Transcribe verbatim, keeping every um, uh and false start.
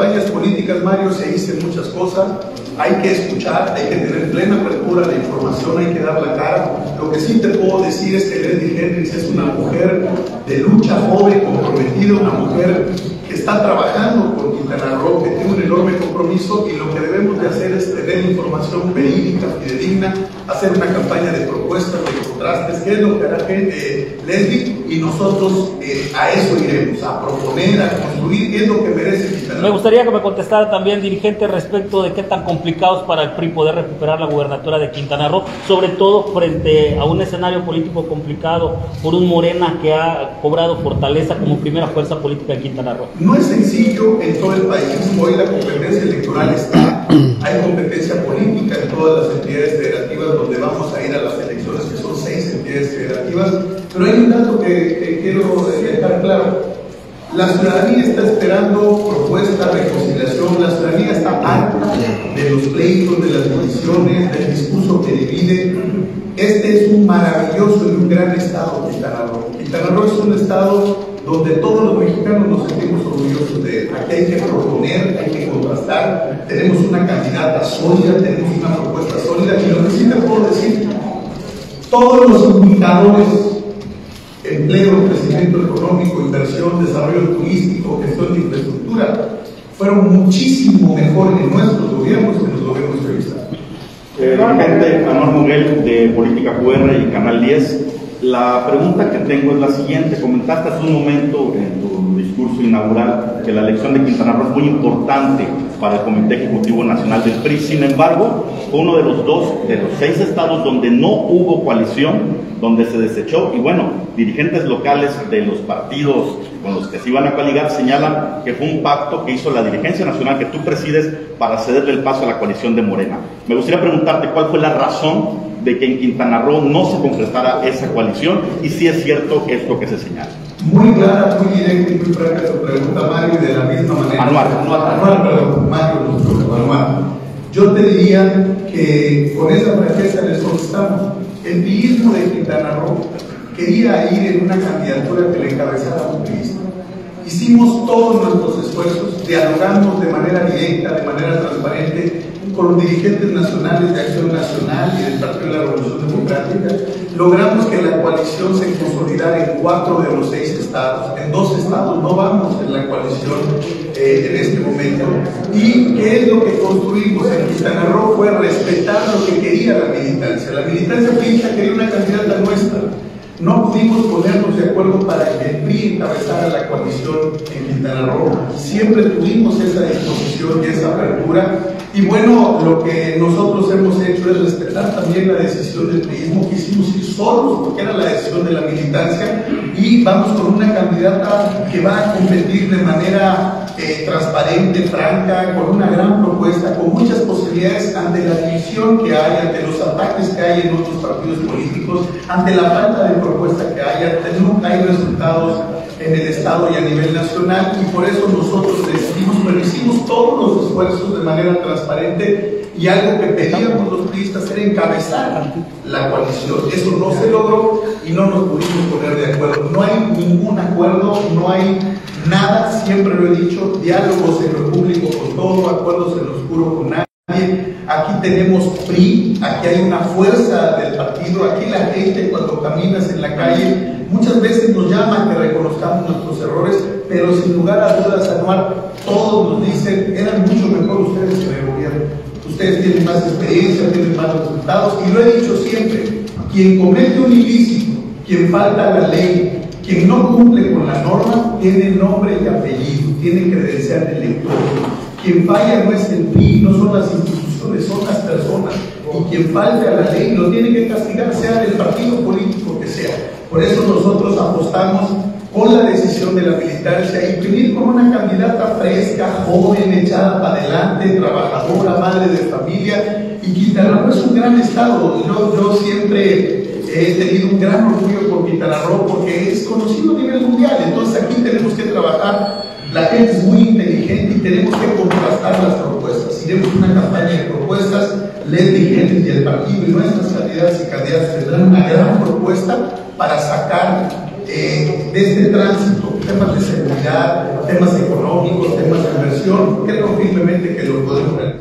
campañas políticas, Mario, se dicen muchas cosas, hay que escuchar, hay que tener plena apertura a la información, hay que dar la cara. Lo que sí te puedo decir es que Leslie Hendrix es una mujer de lucha, joven, comprometida, una mujer que está trabajando con Quintana Roo, que tiene un enorme compromiso, y lo que debemos de hacer es tener información verídica, fidedigna, hacer una campaña de propuestas, de contrastes, que es lo que hará eh, Leslie, y nosotros eh, a eso iremos, a proponer, a construir, qué es lo que merece Quintana Roo. Me gustaría que me contestara también, dirigente, respecto de qué tan complicado es para el P R I poder recuperar la gubernatura de Quintana Roo, sobre todo frente a un escenario político complicado por un Morena que ha cobrado fortaleza como primera fuerza política en Quintana Roo. No es sencillo en todo el país. Hoy la competencia electoral está, hay competencia política en todas las entidades federativas donde vamos a ir a las elecciones, que son seis entidades federativas, pero hay un dato que, que quiero dejar claro. La ciudadanía está esperando propuestas, reconciliación, la ciudadanía está harta de los pleitos, de las divisiones, del discurso que divide. Este es un maravilloso y un gran estado, Quintana Roo. Quintana Roo es un estado donde todos los mexicanos nos sentimos orgullosos de él. Aquí hay que proponer, hay que contrastar, tenemos una candidata sólida, tenemos una propuesta sólida, y lo que sí te puedo decir, todos los indicadores, empleo, crecimiento económico, inversión, desarrollo turístico, gestión de infraestructura, fueron muchísimo mejor en nuestros gobiernos que en los gobiernos revisados. Eh, gente, Anuar Muguel, de Política Q R y Canal diez. La pregunta que tengo es la siguiente. Comentaste hace un momento en tu discurso inaugural que la elección de Quintana Roo es muy importante para el Comité Ejecutivo Nacional del P R I. Sin embargo, fue uno de los dos, de los seis estados donde no hubo coalición, donde se desechó, y bueno, dirigentes locales de los partidos con los que se iban a coaligar señalan que fue un pacto que hizo la dirigencia nacional que tú presides para cederle el paso a la coalición de Morena. Me gustaría preguntarte cuál fue la razón de que en Quintana Roo no se concretara esa coalición, y si es cierto esto que se señala. Muy clara, muy directa y muy franca tu pregunta, Mario, y de la misma manera. Anuar, Anuar, Anuar, perdón, Mario, Anuar. Yo te diría que con esa franqueza les contestamos. El priismo de Quintana Roo quería ir en una candidatura que le encabezara a un priista. Hicimos todos nuestros esfuerzos, dialogamos de manera directa, de manera transparente, con los dirigentes nacionales de Acción Nacional y del Partido de la Revolución Democrática. Logramos que la coalición se consolidara en cuatro de los seis estados. En dos estados no vamos en la coalición eh, en este momento. ¿Y qué es lo que construimos en Quintana Roo? Fue respetar lo que quería la militancia. La militancia priista quería una candidata nuestra. No pudimos ponernos de acuerdo para que el P R I encabezara la coalición en Quintana Roo. Siempre tuvimos esa disposición y esa apertura. Y bueno, lo que nosotros hemos hecho es respetar también la decisión del priismo. Quisimos ir solos porque era la decisión de la militancia, y vamos con una candidata que va a competir de manera eh, transparente, franca, con una gran propuesta, con muchas posibilidades ante la división que hay, ante los ataques que hay en otros partidos políticos, ante la falta de propuesta que hay, ante nunca hay resultados en el Estado y a nivel nacional, y por eso nosotros decidimos, pero hicimos todos los esfuerzos de manera transparente, y algo que pedíamos los priistas era encabezar la coalición. Eso no se logró y no nos pudimos poner de acuerdo. No hay ningún acuerdo, no hay nada, siempre lo he dicho, diálogos en lo público con todo, acuerdos en lo oscuro con nadie. Aquí tenemos P R I, aquí hay una fuerza del partido, aquí la gente cuando caminas en la calle muchas veces nos llama a que reconozcamos nuestros errores, pero sin lugar a dudas, Anuar, todos nos dicen, eran mucho mejor ustedes que el gobierno. Ustedes tienen más experiencia, tienen más resultados, y lo he dicho siempre, quien comete un ilícito, quien falta a la ley, quien no cumple con la norma, tiene nombre y apellido, tiene credencial de elector. Quien falla no es el P R I, no son las instituciones, son las personas. Y quien falte a la ley lo tiene que castigar, sea del partido político que sea. Por eso nosotros apostamos con la decisión de la militancia y venir con una candidata fresca, joven, echada para adelante, trabajadora, madre de familia. Y Quintana Roo es un gran estado. Yo, yo siempre he tenido un gran orgullo por Quintana Roo porque es conocido a nivel mundial. Entonces aquí tenemos que trabajar. La gente es muy inteligente y tenemos que contrastar las propuestas. Iremos una campaña de propuestas. Leslie Hendrix y el partido y nuestras candidatas y candidatas tendrán una gran propuesta para sacar eh, de este tránsito temas de seguridad, temas económicos, temas de inversión. Yo creo firmemente que lo podemos realizar.